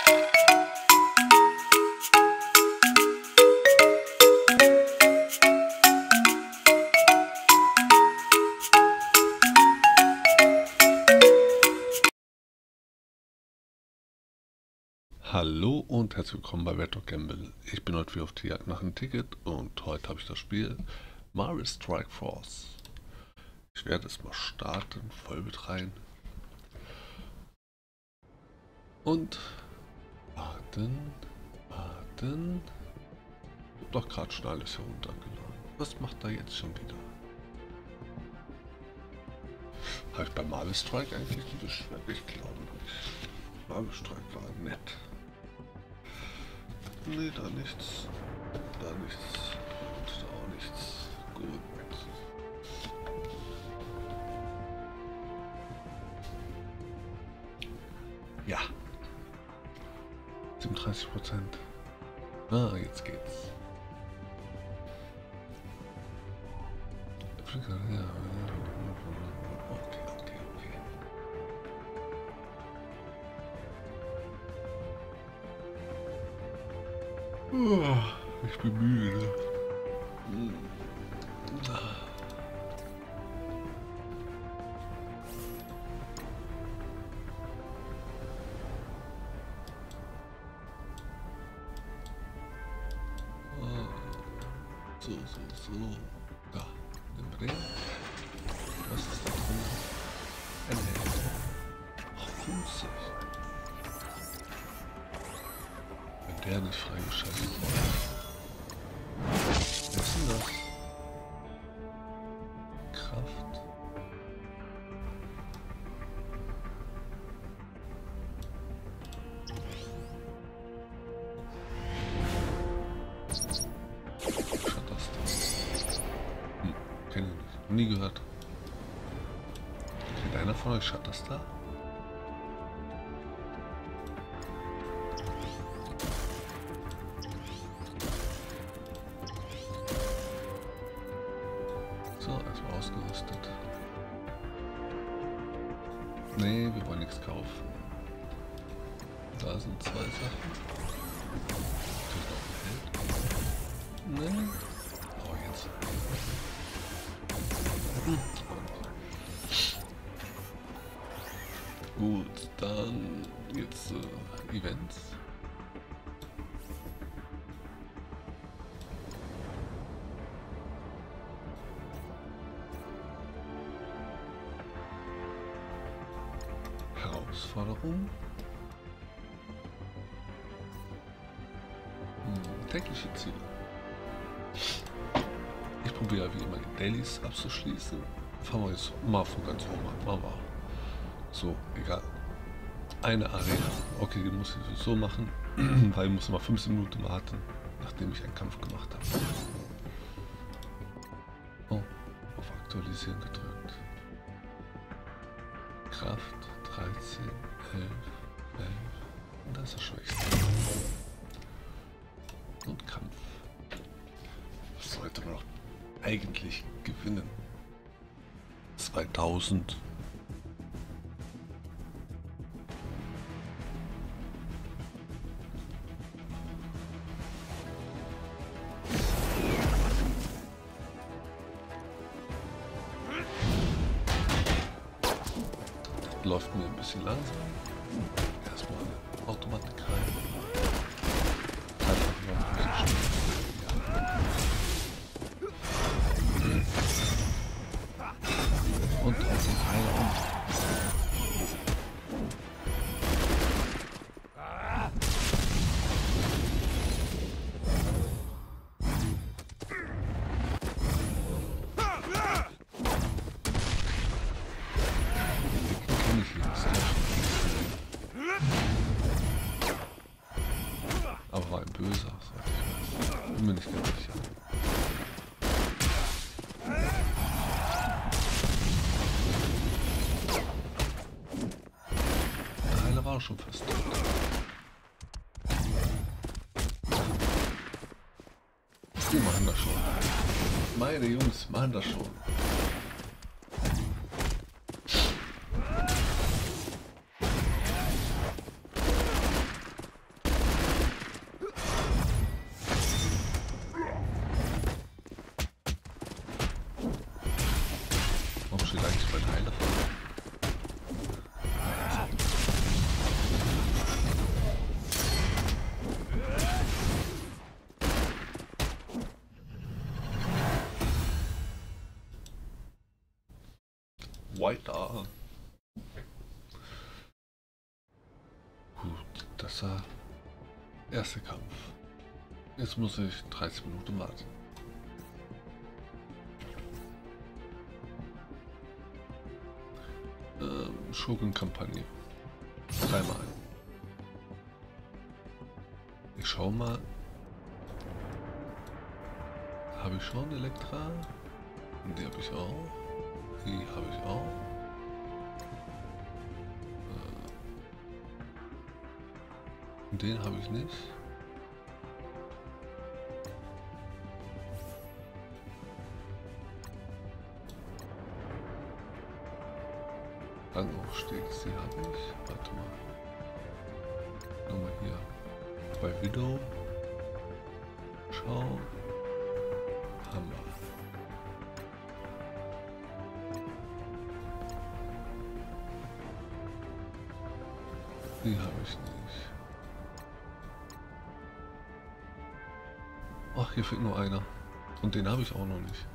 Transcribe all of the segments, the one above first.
Hallo und herzlich willkommen bei Red Dog Gamble. Ich bin heute wieder auf die Jagd nach einem Ticket und heute habe ich das Spiel Marvel Strike Force. Ich werde es mal starten, voll mit rein. Und warten. Ich habe doch gerade schon alles heruntergeladen. Was macht er jetzt schon wieder? Habe ich bei Marvel Strike eigentlich ein bisschen? Ich glaube nicht. Marvel Strike war nett. Nee, da nichts. Da nichts. Und da auch nichts. Gut. Ja. 37%. Ah, jetzt geht's. Ja. Okay. Ich bin müde. So. Da, nehmen wir den. Was ist da drin? Ein Held. Ach, 50. Wenn der nicht freigeschaltet wird. Was ist denn das? Kraft. Kenne ich nicht. Nie gehört. Kennt einer von euch Shutterstar? So, erstmal ausgerüstet. Nee, wir wollen nichts kaufen. Da sind zwei Sachen. Natürlich noch ein Held. Nee. Oh, jetzt. Gut, dann jetzt Events. Herausforderung. Tägliche Ziele. Ich probiere wie immer die Dailies abzuschließen. Fangen wir jetzt mal von ganz oben an. Machen wir. So, egal. Eine Arena. Okay, die muss ich so machen, weil ich muss mal 15 Minuten warten, nachdem ich einen Kampf gemacht habe. Oh, auf Aktualisieren gedrückt. Kraft 13, 11. Und das ist das Schwächste. Und Kampf. Was sollte man noch eigentlich gewinnen? 2000. Das läuft mir ein bisschen langsam. Erstmal eine Automatik rein. Einfach mal ein bisschen schnell. Und auf den Heiler um. Aber war ein böser, bin mir nicht ganz sicher. Der Heiler war auch schon fast tot. Die machen das schon. Meine Jungs machen das schon. weiter. Gut, das war der erste Kampf. Jetzt muss ich 30 Minuten warten. Shogun-Kampagne. 3-mal. Ich schau mal. Habe ich schon Elektra? Die habe ich auch. Die habe ich auch. Den habe ich nicht. Rangaufstieg, sie habe ich. Warte mal. Nochmal hier. Bei Widow. Schau. Haben wir. Die habe ich nicht. Ach, hier fehlt nur einer. Und den habe ich auch noch nicht.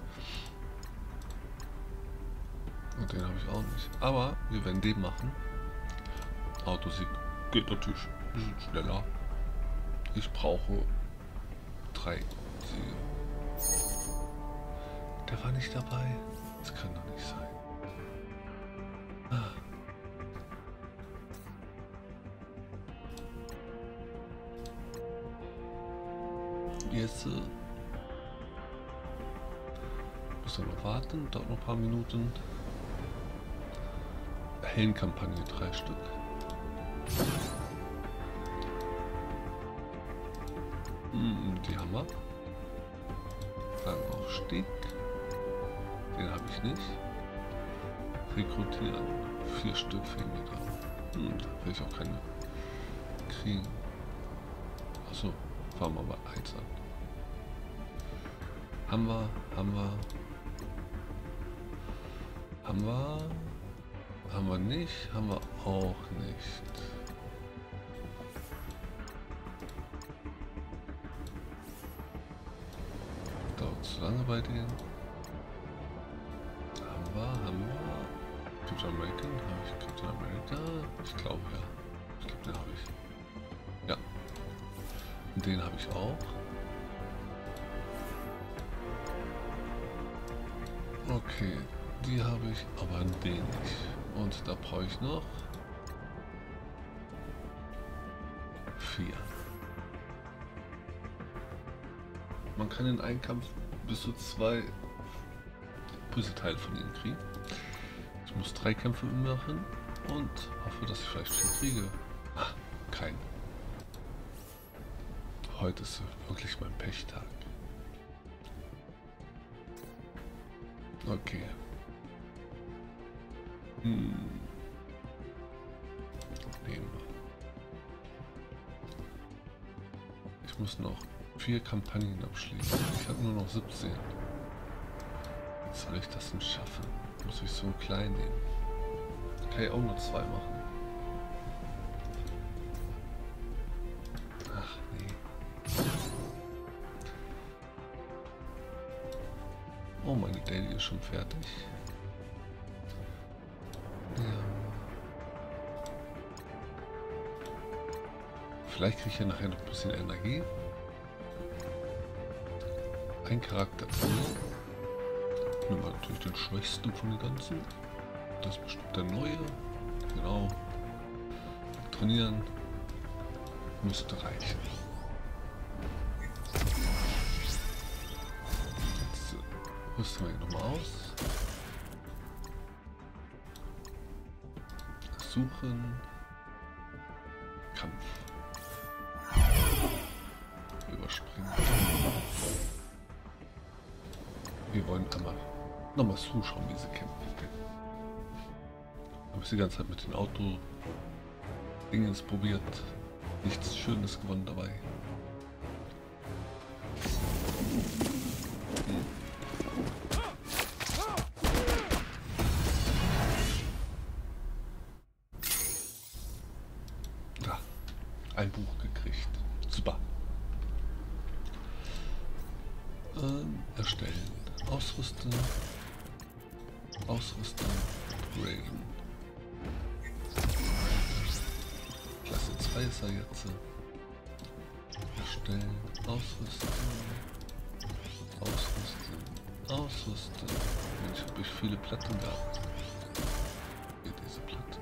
Und den habe ich auch nicht. Aber wir werden den machen. Autosieg geht natürlich ein bisschen schneller. Ich brauche 3 Siege. Der war nicht dabei. Das kann doch nicht sein. Ah. Jetzt muss er noch warten, dauert noch ein paar Minuten. Heldenkampagne 3 Stück. Die haben wir. Rangaufstieg. Den habe ich nicht. Rekrutieren. 4 Stück fehlen mir da. Da will ich auch keine kriegen. Achso, fahren wir mal 1 an. Haben wir. Haben wir nicht, haben wir auch nicht. Dauert zu lange bei denen. Haben wir. Captain American? Habe ich Captain America? Ich glaube ja. Ich glaube, den habe ich. Ja. Und den habe ich auch. Okay, die habe ich, aber den nicht. Und da brauche ich noch 4. Man kann in einem Kampf bis zu 2 Puzzleteile von ihnen kriegen. Ich muss 3 Kämpfe machen und hoffe, dass ich vielleicht schon kriege. Ah, kein. Heute ist wirklich mein Pechtag. Okay. Nehmen wir. Ich muss noch 4 Kampagnen abschließen. Ich habe nur noch 17. Wie soll ich das denn schaffen? Muss ich so klein nehmen? Kann ich auch nur 2 machen. Ach nee. Oh, meine Daily ist schon fertig. Vielleicht kriege ich ja nachher noch ein bisschen Energie. Ein Charakter. Nehmen wir natürlich den schwächsten von den ganzen. Das ist bestimmt der neue. Genau. Trainieren müsste reichen. Jetzt rüsten wir ihn nochmal aus. Suchen. Kampf. Überspringen. Wir wollen einmal nochmal zuschauen, wie sie kämpfen. Ich habe es die ganze Zeit mit den Auto-Dingens probiert. Nichts Schönes gewonnen dabei. Da, ein Buch gekriegt. Super. Erstellen. Ausrüsten. Ausrüsten. upgraden. Klasse 2 ist er jetzt. Erstellen, ausrüsten, ausrüsten, ausrüsten. Mensch, habe ich viele Platten gehabt. Hier diese Platten.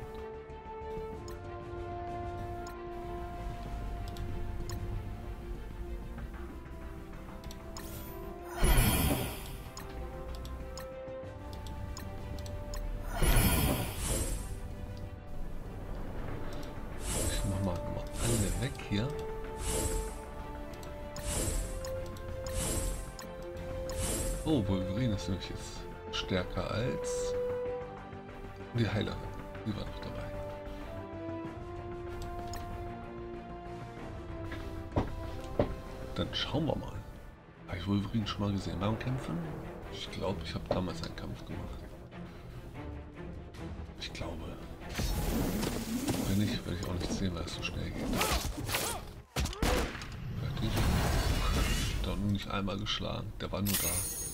Ich mach mal alle weg hier. Oh, Wolverine ist nämlich jetzt stärker als die Heilerin. Die war noch dabei. Dann schauen wir mal. Habe ich Wolverine schon mal gesehen beim Kämpfen? Ich glaube, ich habe damals einen Kampf gemacht. Ich glaube. Wenn nicht, werde ich auch nicht sehen, weil es so schnell geht. Fertig. Da nur nicht einmal geschlagen. Der war nur da.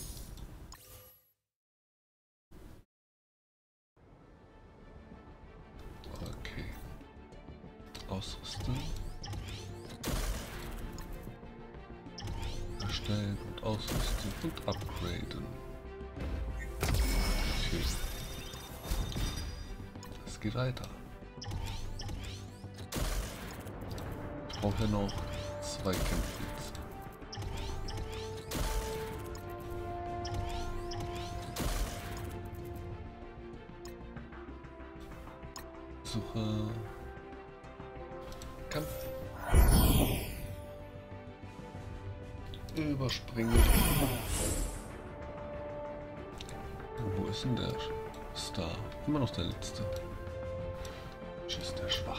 Okay. Ausrüsten. Erstellen und ausrüsten und upgraden. Okay. Es geht weiter. Ich brauche ja noch 2 Kämpfe jetzt. Suche Kampf. Überspringen. Wo ist denn der Star? Immer noch der letzte. Ist der schwach.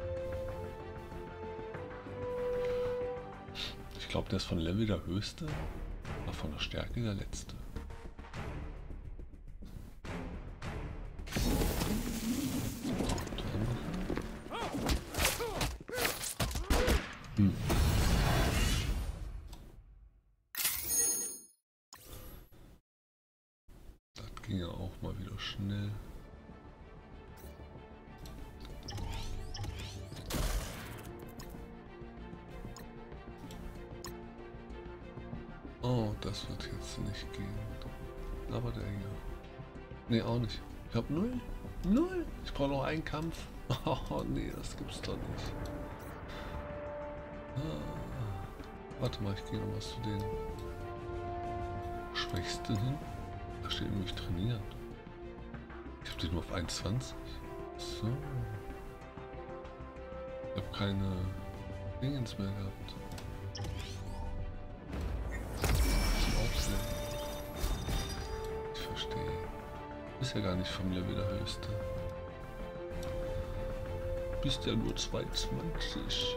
Ich glaube, der ist von Level der höchste, aber von der Stärke der letzte. Das ging ja auch mal wieder schnell. Oh, das wird jetzt nicht gehen. Aber der hier. Nee, auch nicht. Ich hab 0. 0. Ich brauche noch einen Kampf. Oh, nee, das gibt's doch nicht. Warte mal, ich gehe noch was zu den Schwächsten hin. Da steht nämlich trainiert. Ich habe den nur auf 21. So. Ich habe keine Dingens mehr gehabt. Ich verstehe. Ist ja gar nicht vom Level der höchste. Bist ja nur 22.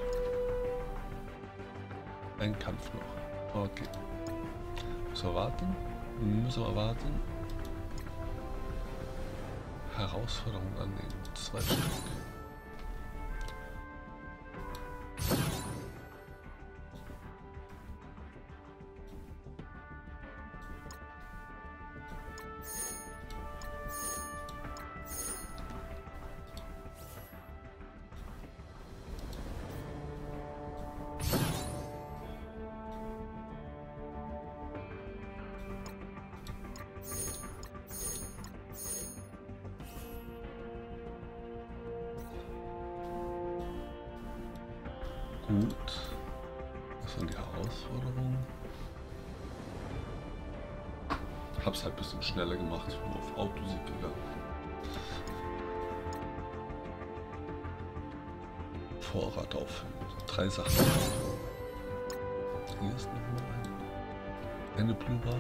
Ein Kampf noch. Okay. Müssen wir warten? Müssen wir warten. Herausforderung annehmen. 2 Stück. Gut. Was waren die Herausforderungen? Hab's halt ein bisschen schneller gemacht, nur auf Autosieg gegangen. Vorrat auffüllen. 3 Sachen. Hier ist noch mal eine Blue Bar.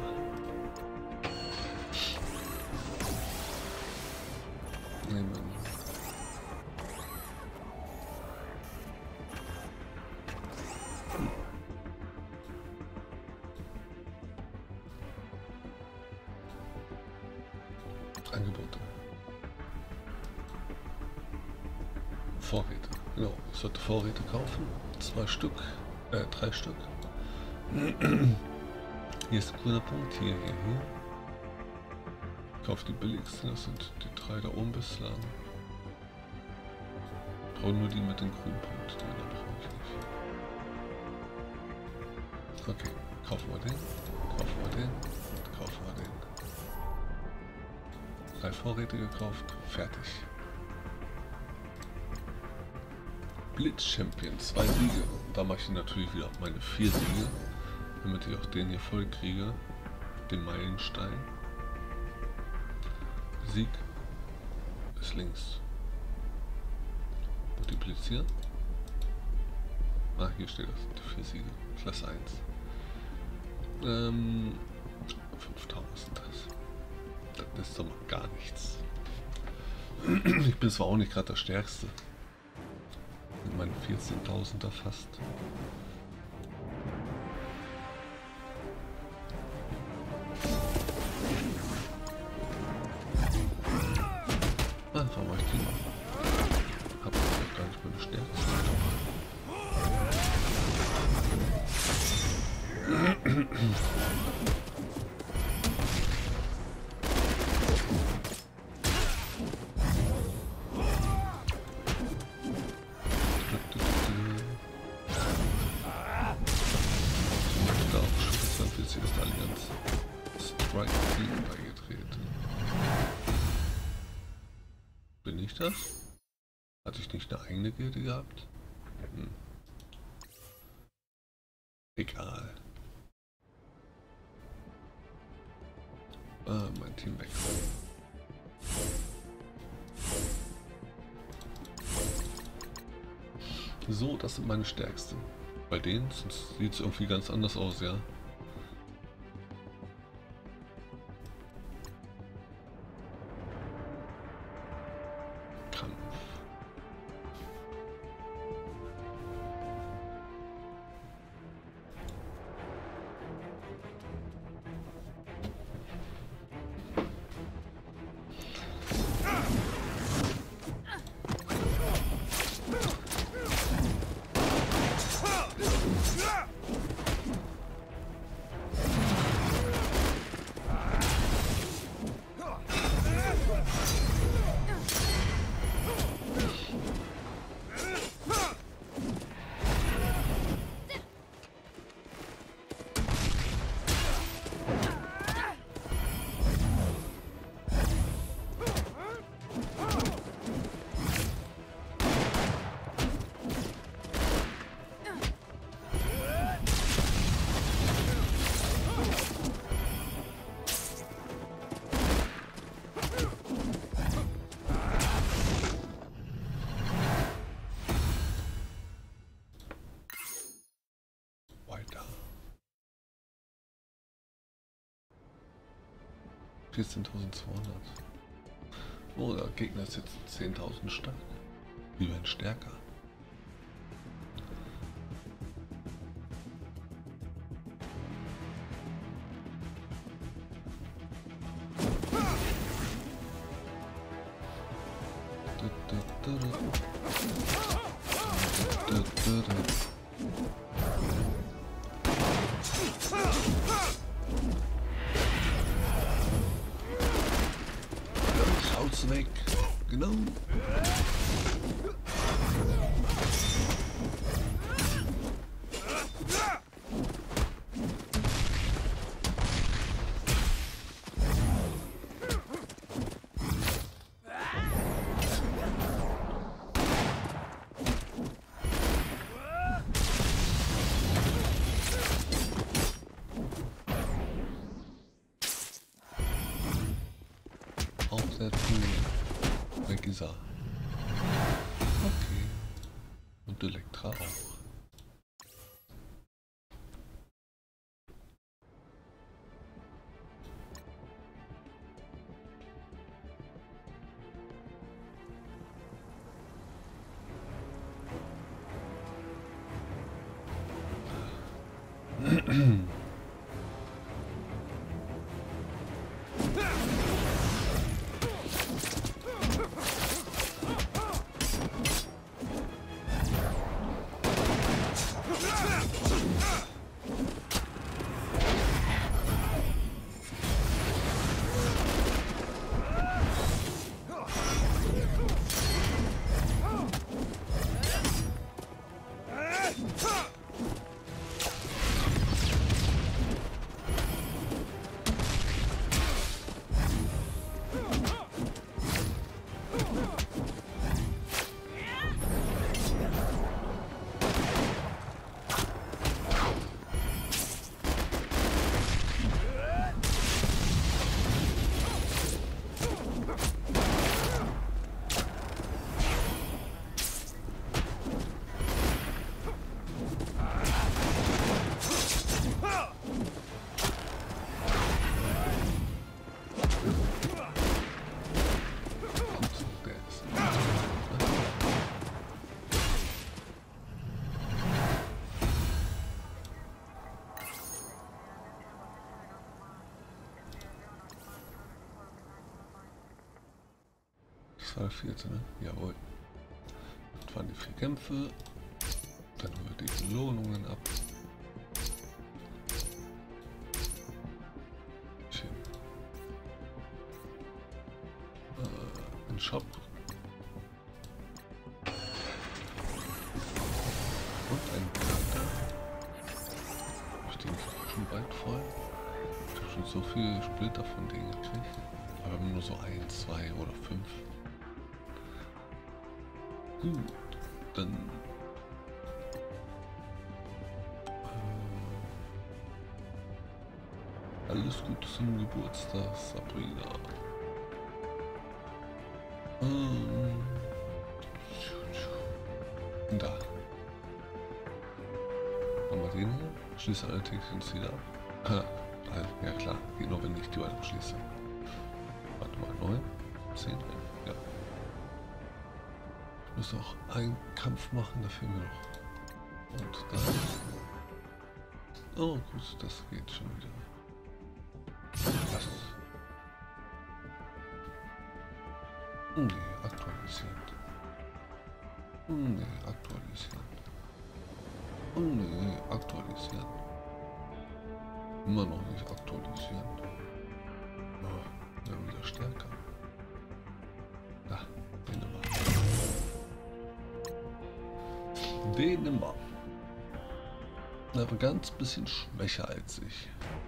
Nehmen wir. Angebote. Vorräte. Genau, ich sollte Vorräte kaufen. 2 Stück. 3 Stück. Hier ist ein grüner Punkt. Hier. Kauf die billigsten, das sind die 3 da oben bislang. Ich brauche nur die mit den grünen Punkten, die brauche ich nicht. Okay, kaufen wir den, kaufen wir den, kaufen wir den. 3 Vorräte gekauft, fertig. Blitz Champion, 2 Siege. Da mache ich natürlich wieder meine 4 Siege, damit ich auch den hier voll kriege. Den Meilenstein. Sieg ist links. Multiplizieren. Ah, hier steht das, die 4 Siege. Klasse 1. 5000 das. Das ist doch mal gar nichts. Ich bin zwar auch nicht gerade der Stärkste. Mit meinen 14.000er fast. Warum mache ich die noch? Hab ich gar nicht meine Stärkste. Bin ich das? Hatte ich nicht eine eigene Gilde gehabt? Egal. Mein Team weg. So, das sind meine Stärksten. Bei denen sieht es irgendwie ganz anders aus, ja. Weiter. 14.200. Oh, der Gegner ist jetzt 10.000 stark. Wir werden stärker. Schaut's weg. Genau. Auch sehr cool. Weg ist er. Okay. Und Elektra auch. war der 4. Ne? Jawohl. Das waren die 4 Kämpfe. Dann holen wir die Belohnungen ab. Schön. Ein Shop. Und ein Charakter. Ich denke, ich bin schon bald voll. Ich habe schon so viele Splitter von denen gekriegt. Aber wir haben nur so 1, 2 oder 5. Gut, dann alles Gute zum Geburtstag, Sabrina. Da. Haben wir den hier? Schließe alle Tickets wieder ab. Ja klar, geht nur, wenn ich die beiden schließe. Warte mal, 9, 10, ja. Ich muss auch einen Kampf machen, da fehlen wir noch. Und dann. Oh gut, das geht schon wieder. Was? Nee, aktualisieren. Nee, aktualisieren. Nee, aktualisieren. Immer noch nicht aktualisieren. Oh, dann wieder stärker. Da, den nehmen wir. Den nehmen wir. Aber ganz bisschen schwächer als ich.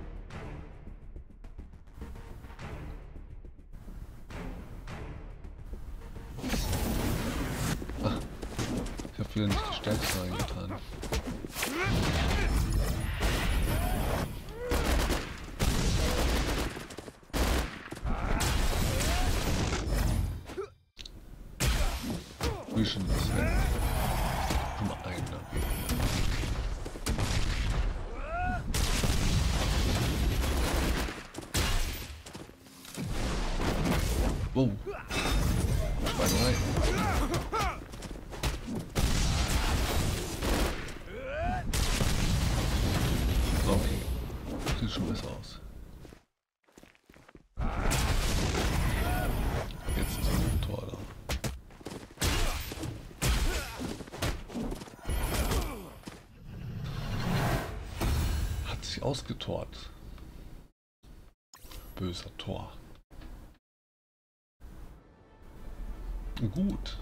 Ach, ich habe wieder nicht die Stärkste reingetan. Vision ist schon mal ein. Wow. Schweinerei. Okay. Sieht schon besser aus. Jetzt ist ein Tor da. Hat sich ausgetort. Böser Tor. Gut.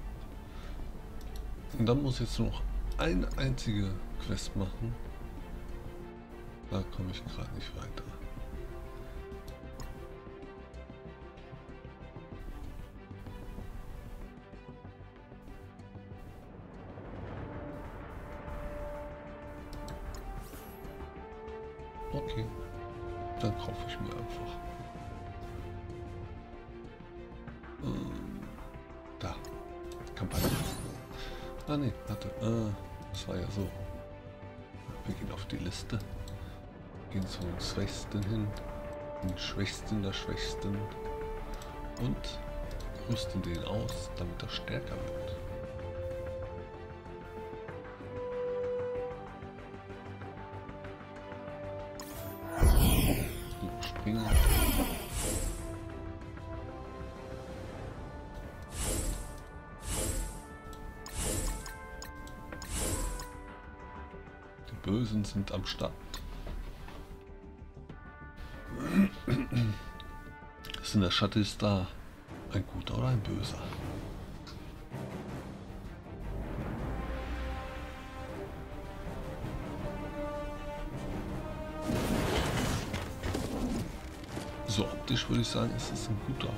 Und dann muss ich jetzt nur noch eine einzige Quest machen. Da komme ich gerade nicht weiter. Okay. Dann kaufe ich mir einfach. Da. Kampagne. Ah ne, warte. Das war ja so. Wir gehen auf die Liste. Gehen zu den Schwächsten hin. Den Schwächsten der Schwächsten. Und rüsten den aus, damit er stärker wird. Springen. Die Bösen sind am Start. Ist in der Schatten ist da ein guter oder ein böser? So optisch würde ich sagen, es ist ein guter.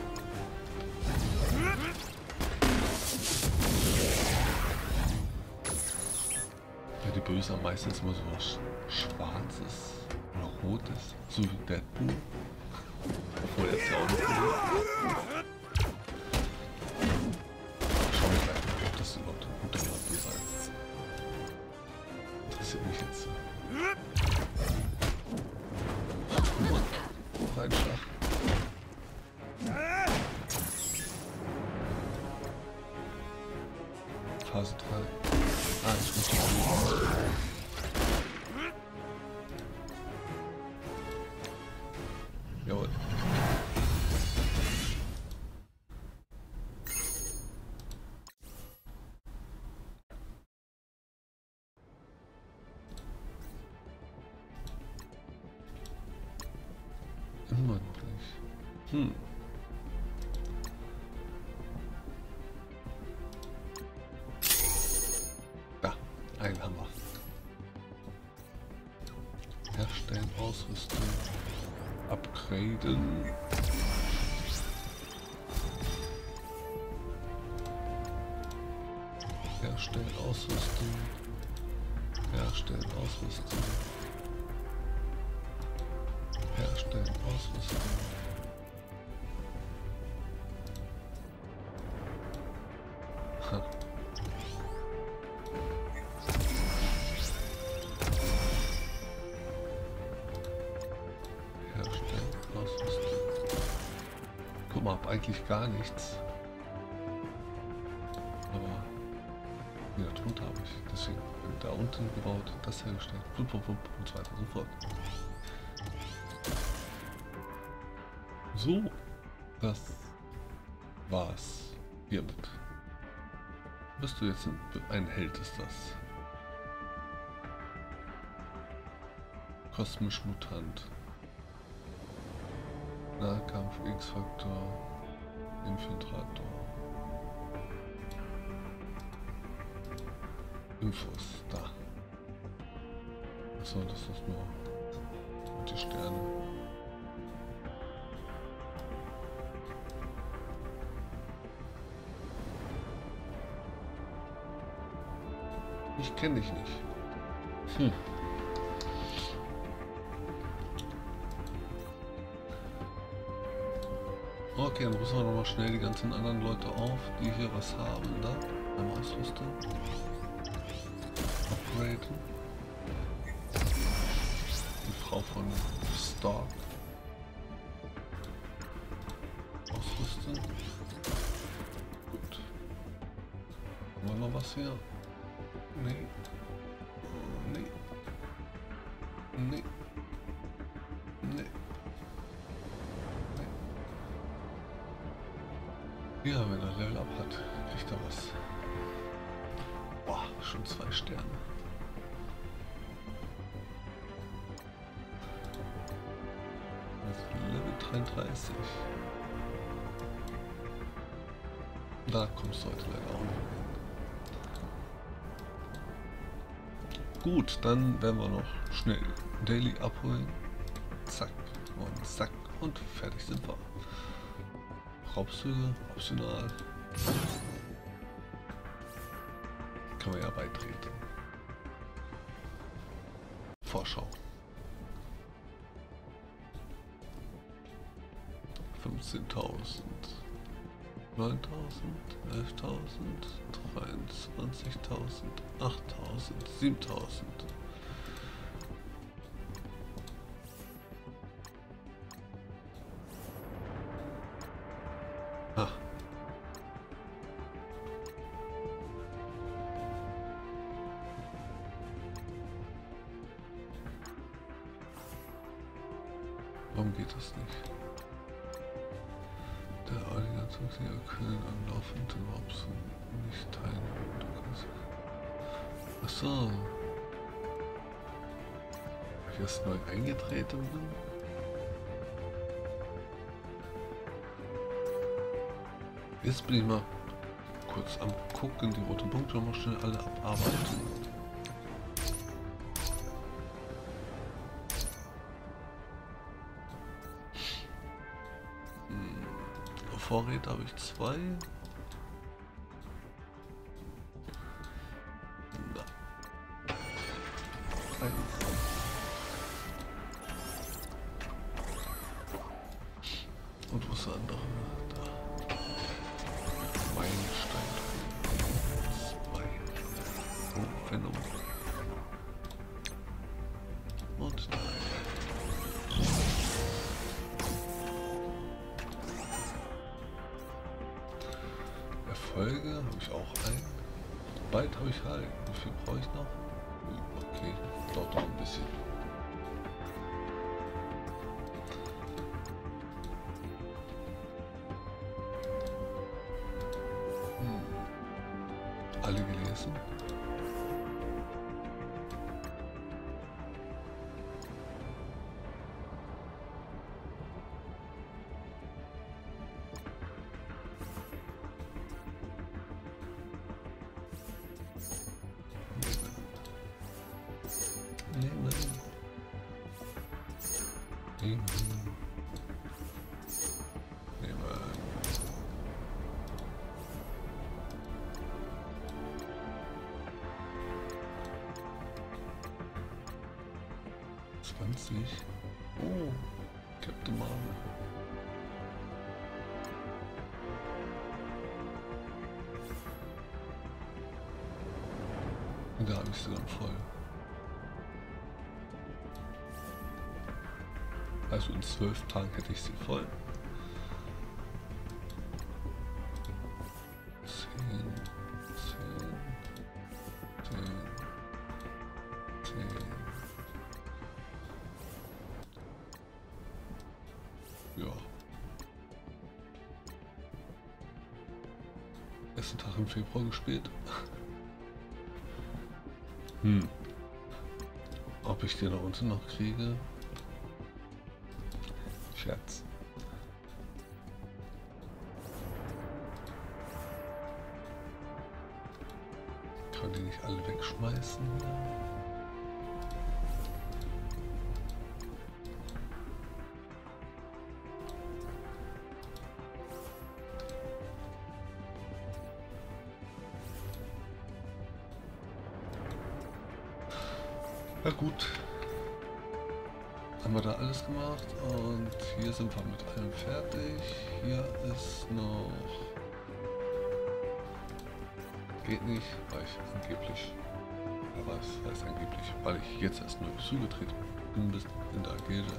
Ja, die Bösen haben meistens immer so was Schwarzes oder Rotes, so wie Deadpool. Obwohl er jetzt ja auch nicht will. Schauen wir gleich mal, ob das überhaupt ein guter oder böser ist. Interessiert mich jetzt. Reinschlag. Phase 3. Ah, ich muss die Jawohl. Hm. Da, ein Hammer. Herstellen, ausrüsten, upgraden. Herstellen, ausrüsten. Herstellen, ausrüsten. Herstellen, ausrüsten. Ha. Herstellen, ausrüsten. Guck mal, hab eigentlich gar nichts. Aber hier drunter habe ich. Deswegen da unten gebaut, das hergestellt. Wupp, wupp, wupp, und so weiter und so fort. So, das war's hiermit. Bist du jetzt ein Held, ist das? Kosmisch Mutant. Nahkampf, X-Faktor, Infiltrator. Infos, da. So, das ist nur und die Sterne. Ich kenne dich nicht. Hm. Okay, dann rufen wir nochmal schnell die ganzen anderen Leute auf, die hier was haben. Da, beim Ausrüster. Upgraden. Die Frau von Stark. Ausrüsten. Gut. Haben wir noch was hier? Nee. Nee. Nee. Nee. Ja, wenn er Level Up hat, kriegt er was. Boah, schon 2 Sterne. Also Level 33. Da kommst du heute leider auch nicht hin. Gut, dann werden wir noch schnell Daily abholen. Zack und zack und fertig sind wir. Raubzüge, optional. Kann man ja beitreten. Vorschau. 15.000. 9.000, 11.000, 23.000, 8.000, 7.000. Ah. Warum geht das nicht? Der Allianzmitglieder können an laufenden Raubzügen nicht teilnehmen. Achso. Weil ich erst neu eingetreten bin? Jetzt bin ich mal kurz am gucken, die roten Punkte mal schnell alle abarbeiten. Vorräte habe ich 2. Und wo ist der andere? Da. Meilenstein. 2. Oh, Venom. Und 3. Erfolge habe ich auch ein. Bald habe ich halt. Wie viel brauche ich noch? Okay, dauert noch ein bisschen. Alle gelesen? Nehmen. Nehmen. 20. Oh, Captain Marvel. Da habe ich sie dann voll. Also in 12 Tagen hätte ich sie voll. 10, 10, 10, 10. Ja. Ersten Tag im Februar gespielt. Ob ich den da unten noch kriege? Scherz. Kann die nicht alle wegschmeißen? Na gut. Haben wir da alles gemacht und hier sind wir mit allem fertig. Hier ist noch... Geht nicht, weil ich angeblich... Aber es heißt angeblich, weil ich jetzt erst neu zugetreten bin bis in der Gilde.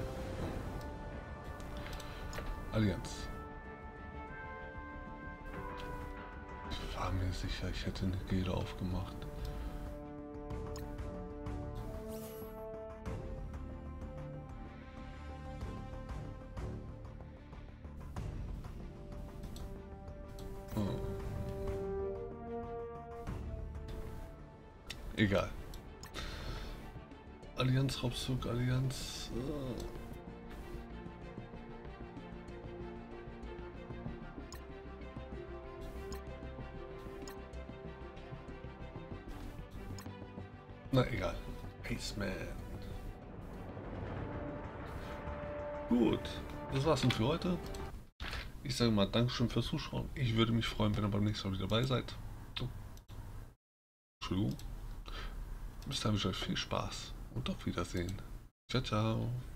Allianz. Ich war mir sicher, ich hätte eine Gilde aufgemacht. Egal. Allianz, Raubzug, Allianz. Na egal. Iceman. Gut. Das war's dann für heute. Ich sage mal Dankeschön fürs Zuschauen. Ich würde mich freuen, wenn ihr beim nächsten Mal wieder dabei seid. Entschuldigung. Bis dann wünsche ich euch viel Spaß und auf Wiedersehen. Ciao, ciao.